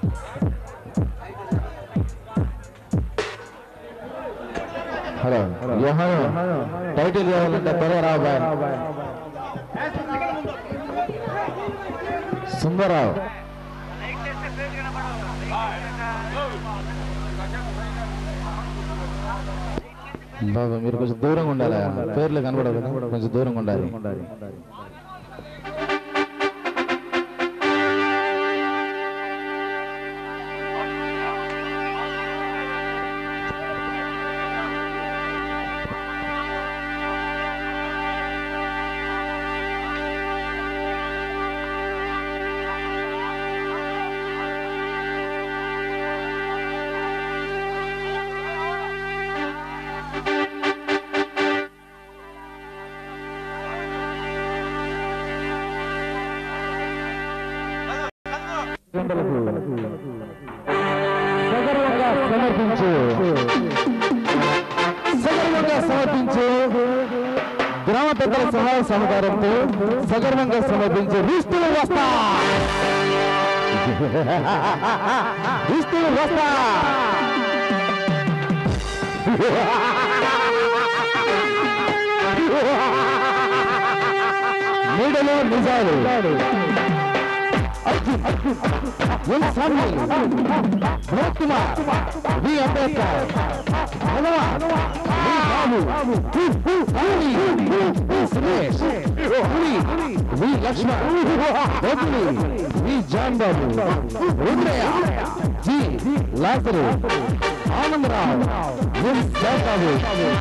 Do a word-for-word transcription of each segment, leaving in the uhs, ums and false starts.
Hello title కావాలంటే త్వరగా రాబాయ్. సుందరరావు బాబా మీరు కొంచెం దూరంగా ఉండాలి, పేర్లు కనబడవు కదా, కొంచెం దూరంగా ఉండాలి. సగర్వంగా సమర్పించు సగర్వంగా సమర్పించు గ్రామ పెద్దల సహాయ సహకారంతో సగర్వంగా సమర్పించు రిస్తులు వస్తా రిస్తులు వస్తా నీడలో నిజాలు Arjun, Will Samuel, Bharat Kumar, V. Ambedkar, Bhagawan, V. Babu, Puri, V. Suresh, Puri, V. Lakshman, Bobli, V. John Babu, Rudraya, G. Lazarus, Anand Rao, V. Jayakavu,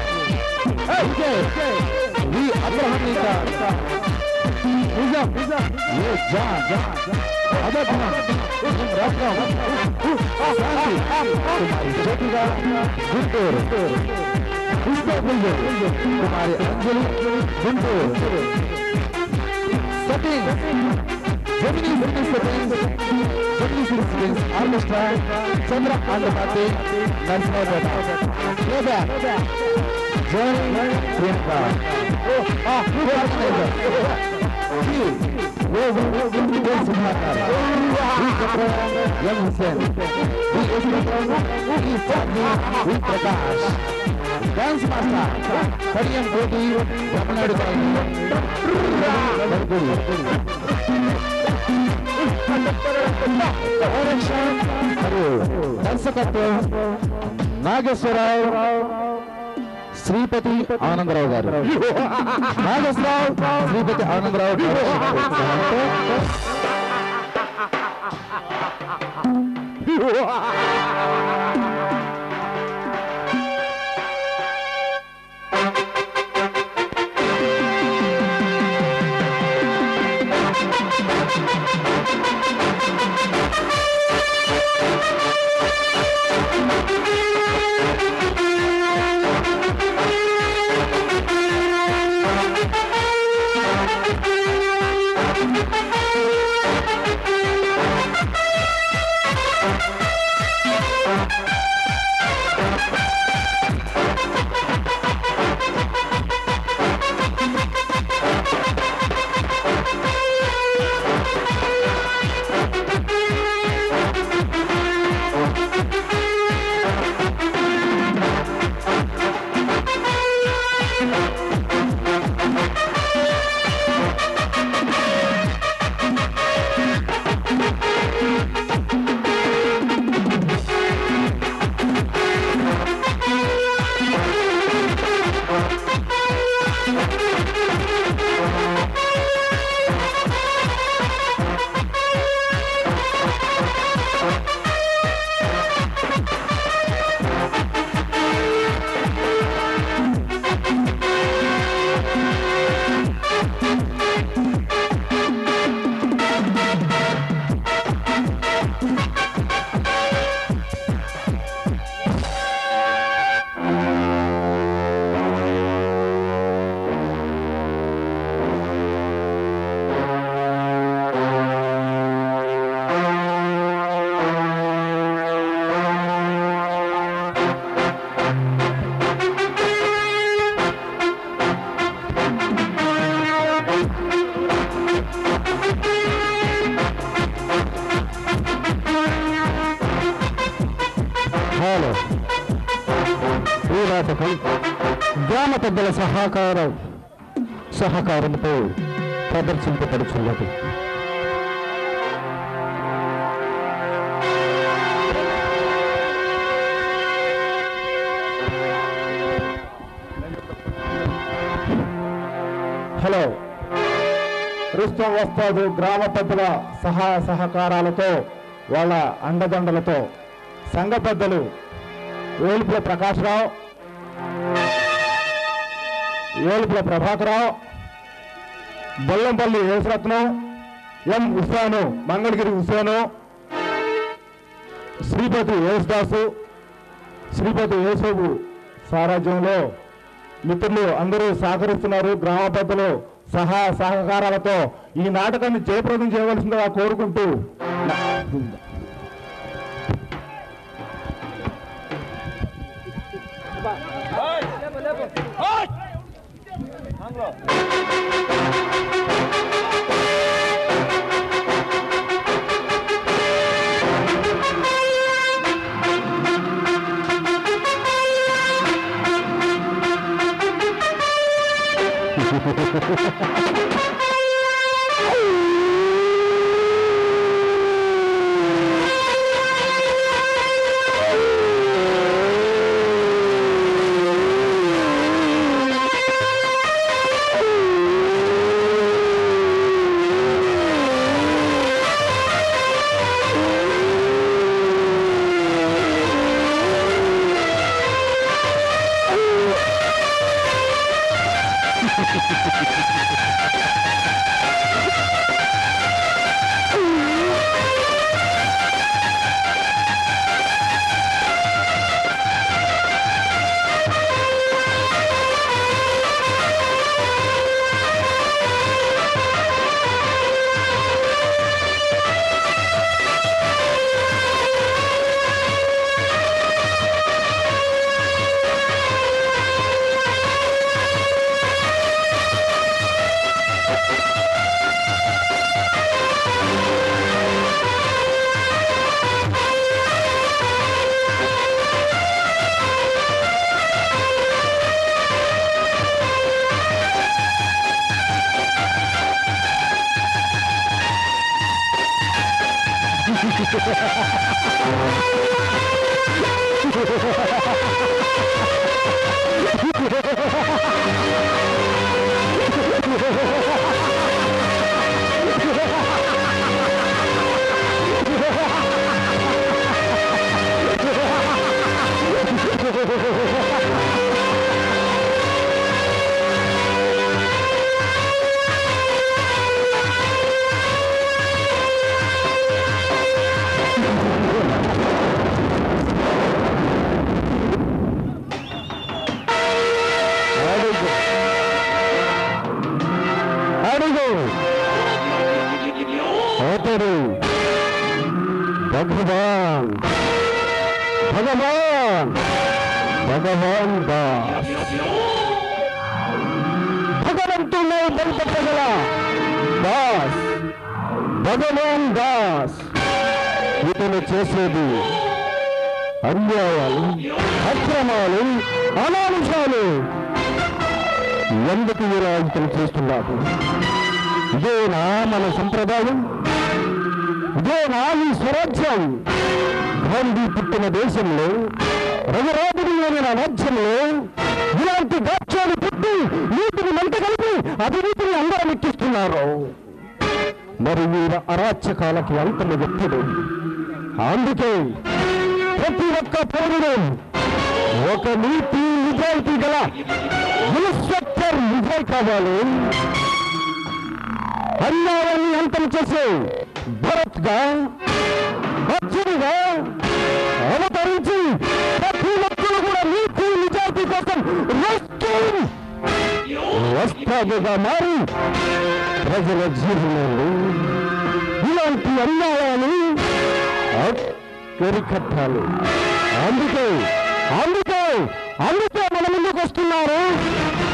V. Abraham Nika, Nizam, ये जान अदबना रखना शांति तुम्हारी ज्योतिका गुंटूर पुष्पक मिल तुम्हारे अंजलि गुंटूर सटिंग जमिनी बुद्धि settings जमिनी cities orchestra चंद्र आंध्रपाती नरसिंहपेट प्लेबैक जॉनी प्रियंका ओ आ वो वो वो वो सुधाकर ये कपड़ा यंग हुसैन ये इसमें ये साथी ये प्रकाश डांस मास्टर करियम कोटी रमनाड़ काली बरगुड़ी डायरेक्शन हरो दर्शकत्व नागेश्वरराव శ్రీపతి ఆనందరావు గారు నాగేశ్వరరావు శ్రీపతి ఆనందరావు చాలు. ఈ నాటకం గ్రామ పెద్దల సహకారం సహకారంతో ప్రదర్శింపబడుచున్నది. హలో, రుస్తం వస్తాదు గ్రామ పెద్దల సహాయ సహకారాలతో వాళ్ళ అండదండలతో సంఘ పెద్దలు ఏలుపుల ప్రకాశ్రావు, ఏలుపుల ప్రభాకరరావు, బొల్లంపల్లి యేసరత్నం, ఎం హుసేను, మంగళగిరి హుసేను, శ్రీపతి యేసుదాసు, శ్రీపతి యేసోబు సారాజ్యంలో మిత్రులు అందరూ సహకరిస్తున్నారు. గ్రామ పెద్దలు సహాయ సహకారాలతో ఈ నాటకాన్ని జయప్రదం చేయవలసిందిగా కోరుకుంటూ భగవాన్ భగవాన్ భగవాన్ దాస్ భగవంతుని బలిపెట్టగల దాస్ భగవాన్ దాస్ ఇతను చేసేది అన్యాయాలు, అక్రమాలు, అనానుషాలు. ఎందుకు ఇలా ఇతను చేస్తున్నారు? ఇదేనా మన సంప్రదాయం? ఇదేనా ఈ స్వరాజ్యం? గాంధీ పుట్టిన దేశంలో, రఘురాముడు లేని రాజ్యంలో ఇలాంటి గాత్యాలు పుట్టి నీతిని మంట కలిపి అవినీతిని అందరం ఎక్కిస్తున్నారు. మరి వీర అరాచకాలకి అంతము ఎప్పుడు? అందుకే ప్రతి ఒక్క పౌరుడు ఒక నీతి నిజాయితీ గల ఇన్స్పెక్టర్ నిజాయి కావాలి. అన్యాయాన్ని అంతం చేసే భరత్ గా అర్జునుగా అవతరించి ప్రతి ఒక్కరు కూడా నీతి నిజాయితీ కోసం వస్తాదుగా మారి ప్రజల జీవనంలో ఇలాంటి అన్యాయాన్ని కరికట్టాలి. అందుకే అందుకే అందుకే మన ముందుకు వస్తున్నారు